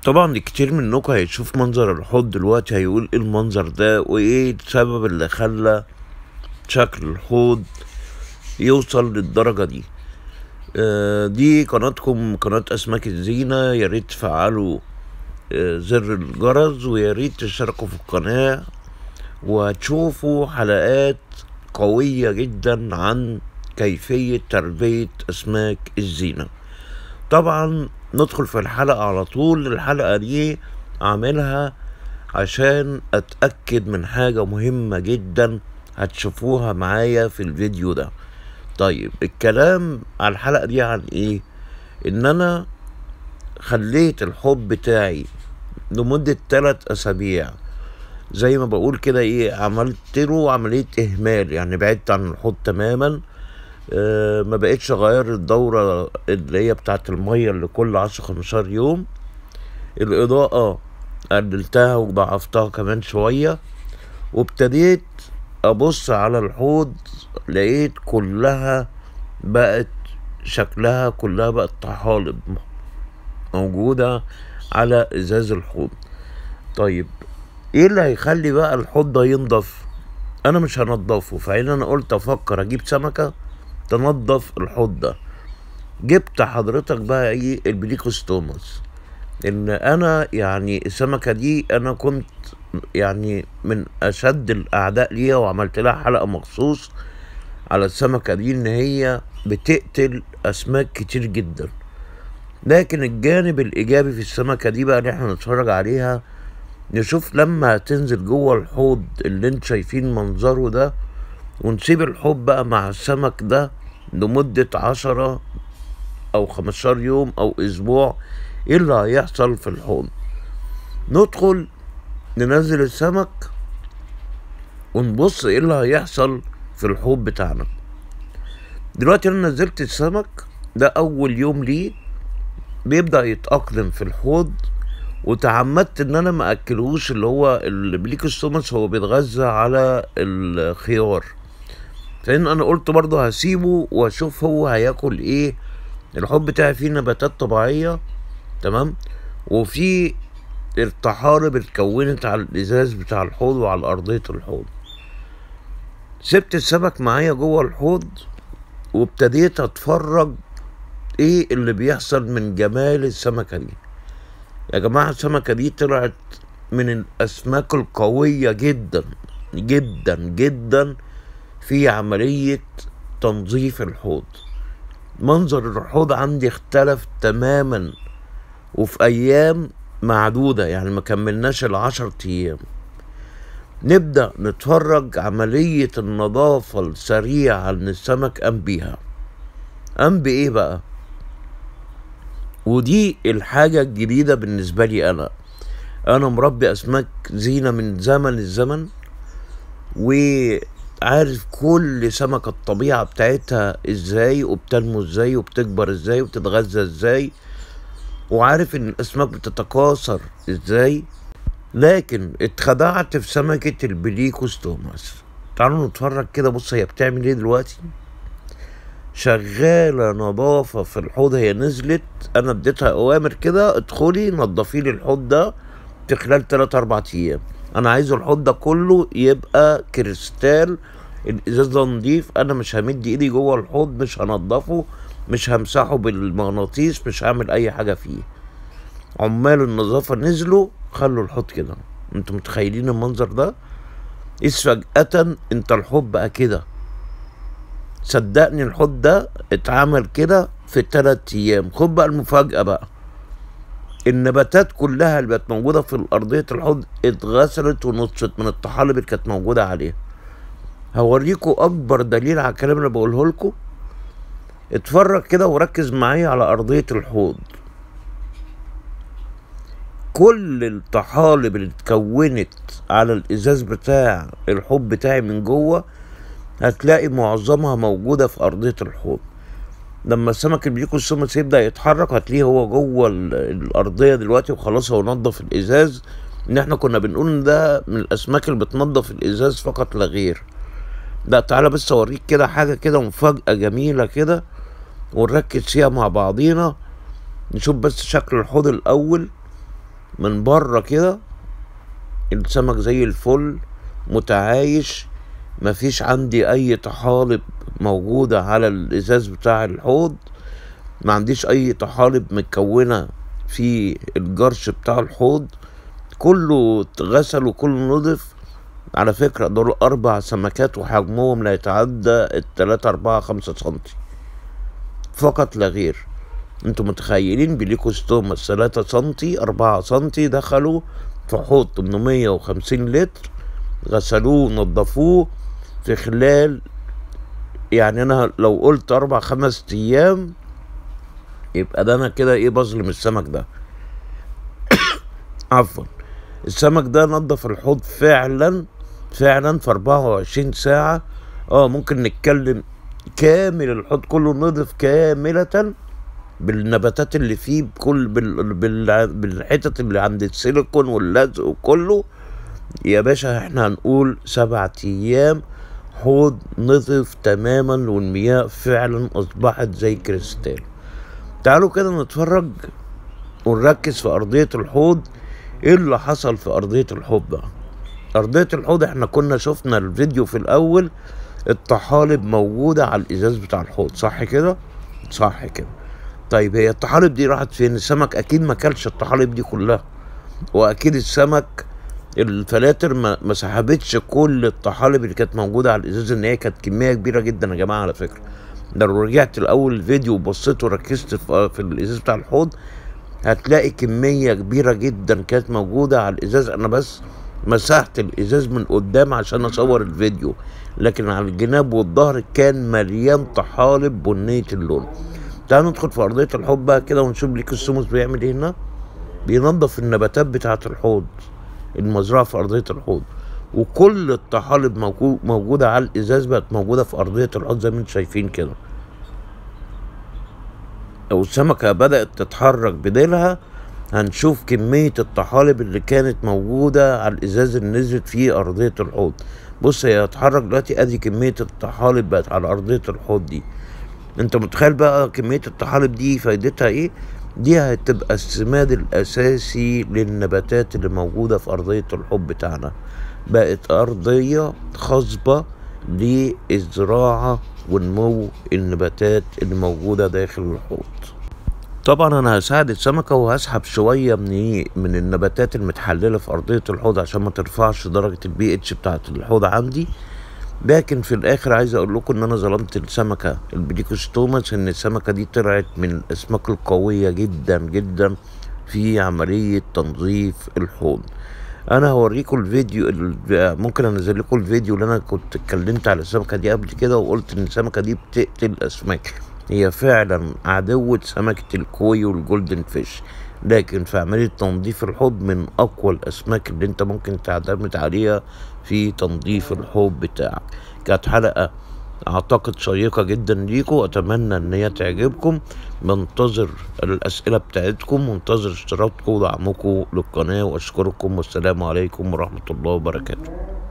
طبعا كتير منكم هيشوف منظر الحوض دلوقتي هيقول ايه المنظر ده وايه السبب اللي خلى شكل الحوض يوصل للدرجة دي. دي قناتكم قناة اسماك الزينة، ياريت تفعلوا زر الجرس وياريت تشتركوا في القناة وهتشوفوا حلقات قوية جدا عن كيفية تربية اسماك الزينة. طبعا ندخل في الحلقة على طول. الحلقة دي عاملها عشان اتأكد من حاجة مهمة جدا هتشوفوها معايا في الفيديو ده. طيب الكلام على الحلقة دي عن ايه؟ ان انا خليت الحوض بتاعي لمدة 3 اسابيع زي ما بقول كده ايه، عملت له عملية اهمال، يعني بعدت عن الحوض تماما. ما بقتش اغير الدورة اللي هي بتاعت المية اللي كل 10-15 يوم. الاضاءة قللتها وضعفتها كمان شوية، وابتديت ابص على الحوض لقيت كلها بقت شكلها كلها بقت طحالب موجودة على ازاز الحوض. طيب ايه اللي هيخلي بقى الحوض ده ينضف؟ انا مش هنضفه، فعين انا قلت افكر اجيب سمكة تنضف الحوض ده. جبت حضرتك بقى ايه البليكوستوماس. ان انا يعني السمكة دي انا كنت يعني من اشد الاعداء ليها، وعملت لها حلقة مخصوص على السمكة دي ان هي بتقتل اسماك كتير جدا. لكن الجانب الايجابي في السمكة دي بقى ان احنا نتفرج عليها، نشوف لما تنزل جوه الحوض اللي انت شايفين منظره ده، ونسيب الحوض بقى مع السمك ده لمدة 10 أو 15 يوم أو أسبوع، ايه اللي هيحصل في الحوض. ندخل ننزل السمك ونبص ايه اللي هيحصل في الحوض بتاعنا. دلوقتي انا نزلت السمك ده اول يوم ليه، بيبدأ يتأقلم في الحوض، وتعمدت ان انا ما اكلهوش اللي هو البليكوستوماس، هو بيتغذى على الخيار، فان انا قلت برضه هسيبه واشوف هو هياكل ايه. الحوض بتاعي فيه نباتات طبيعية تمام، وفي الطحالب اتكونت على الازاز بتاع الحوض وعلى ارضية الحوض. سبت السمك معايا جوه الحوض وابتديت اتفرج ايه اللي بيحصل من جمال السمكة دي. يا جماعة السمكة دي طلعت من الاسماك القوية جدا جدا جدا في عملية تنظيف الحوض. منظر الحوض عندي اختلف تماما، وفي ايام معدودة، يعني ما كملناش 10 ايام نبدأ نتفرج عملية النظافة السريعة اللي السمك قام بيها. قام بايه بقى؟ ودي الحاجة الجديدة بالنسبة لي. انا مربي اسماك زينة من زمن الزمن، وعارف كل سمكة الطبيعة بتاعتها ازاي، وبتنمو ازاي، وبتكبر ازاي، وبتتغذى ازاي، وعارف ان الاسماك بتتكاثر ازاي. لكن اتخدعت في سمكة البليكوستوماس. تعالوا نتفرج كده. بص هي بتعمل ايه دلوقتي. شغالة نظافة في الحوض. هي نزلت، انا اديتها اوامر كده ادخلي نضفي لي الحوض ده في خلال 3-4 ايام. انا عايز الحوض ده كله يبقى كريستال، الازاز ده نضيف. انا مش همد ايدي جوه الحوض، مش هنضفه، مش همسحه بالمغناطيس، مش هعمل اي حاجة فيه. عمال النظافة نزلوا خلوا الحوض كده. انتوا متخيلين المنظر ده؟ إذ فجأة انت الحوض بقى كده. صدقني الحوض ده اتعمل كده في 3 ايام. خد بقى المفاجأة بقى، النباتات كلها اللي بقت موجودة في الأرضية الحوض اتغسلت ونطفت من الطحالب اللي كانت موجودة عليها. هوريكوا أكبر دليل على الكلام اللي بقوله لكم. اتفرج كده وركز معايا على أرضية الحوض. كل الطحالب اللي اتكونت على الازاز بتاع الحوض بتاعي من جوه هتلاقي معظمها موجودة في ارضية الحوض. لما السمك البليكوستوماس يبدأ يتحرك هتلاقيه هو جوه الارضية دلوقتي، وخلاص هو نضف الازاز. ان احنا كنا بنقول ان ده من الاسماك اللي بتنضف الازاز فقط لا غير. لا تعالى بس اوريك كده حاجة كده مفاجأة جميلة كده، ونركز فيها مع بعضينا. نشوف بس شكل الحوض الاول. من بره كده السمك زي الفل متعايش، مفيش عندي اي طحالب موجودة على الازاز بتاع الحوض، ما عنديش اي طحالب متكونة في الجرش بتاع الحوض، كله اتغسل وكله نضف. على فكرة دول 4 سمكات وحجمهم لا يتعدى 3 4 5 سنتي فقط لا غير. انتوا متخيلين بليكوستوماس 3 سنتي 4 سنتي دخلوا في حوض 850 لتر، غسلوه ونضفوه في خلال، يعني انا لو قلت 4 5 ايام يبقى ده انا كده ايه بظلم السمك ده. عفوا، السمك ده نضف الحوض فعلا فعلا في 24 ساعة. ممكن نتكلم كامل الحوض كله نضف كاملة بالنباتات اللي فيه، بكل بالحتت اللي عند السيليكون واللزق وكله. يا باشا احنا هنقول 7 ايام حوض نضف تماما والمياه فعلا اصبحت زي كريستال. تعالوا كده نتفرج ونركز في ارضية الحوض. ايه اللي حصل في ارضية الحوض ده؟ ارضية الحوض احنا كنا شفنا الفيديو في الاول، الطحالب موجودة على الازاز بتاع الحوض، صح كده؟ صح كده. طيب هي الطحالب دي راحت فين؟ السمك اكيد ما كلش الطحالب دي كلها، واكيد السمك الفلاتر ما سحبتش كل الطحالب اللي كانت موجوده على الازاز، ان هي كانت كميه كبيره جدا يا جماعه. على فكره لو رجعت الاول الفيديو وبصيت وركزت في الازاز بتاع الحوض هتلاقي كميه كبيره جدا كانت موجوده على الازاز. انا بس مسحت الازاز من قدام عشان اصور الفيديو، لكن على الجناب والظهر كان مليان طحالب بنيه اللون. تعالوا ندخل في ارضيه الحوض بقى كده ونشوف ليكوستوماس بيعمل ايه هنا. بينظف النباتات بتاعه الحوض، المزرعه في ارضيه الحوض، وكل الطحالب موجوده على الازاز بقت موجوده في ارضيه الحوض زي ما انتم شايفين كده. لو السمكه بدات تتحرك بديلها هنشوف كميه الطحالب اللي كانت موجوده على الازاز اللي نزلت في ارضيه الحوض. بص هي هتتحرك دلوقتي، ادي كميه الطحالب بقت على ارضيه الحوض دي. انت متخيل بقى كمية الطحالب دي فايدتها ايه؟ دي هتبقى السماد الاساسي للنباتات اللي موجودة في ارضية الحوض بتاعنا، بقت ارضية خصبة للزراعة ونمو النباتات اللي موجودة داخل الحوض. طبعا انا هساعد السمكة وهسحب شوية من النباتات المتحللة في ارضية الحوض عشان ما ترفعش درجة البي اتش بتاعت الحوض عندي. لكن في الاخر عايز اقول لكم ان انا ظلمت السمكه البليكوستوماس، ان السمكه دي طلعت من الاسماك القويه جدا جدا في عمليه تنظيف الحوض. انا هوريكم الفيديو، ممكن انزل لكم الفيديو اللي انا كنت اتكلمت على السمكه دي قبل كده وقلت ان السمكه دي بتقتل الاسماك. هي فعلا عدوة سمكه الكوي والجولدن فيش، لكن في عملية تنظيف الحوض من أقوى الأسماك اللي أنت ممكن تعتمد عليها في تنظيف الحوض بتاعك. كانت حلقة أعتقد شيقة جدا ليكم، أتمنى إن هي تعجبكم. بنتظر الأسئلة بتاعتكم وانتظر اشتراككم ودعمكم للقناة، وأشكركم والسلام عليكم ورحمة الله وبركاته.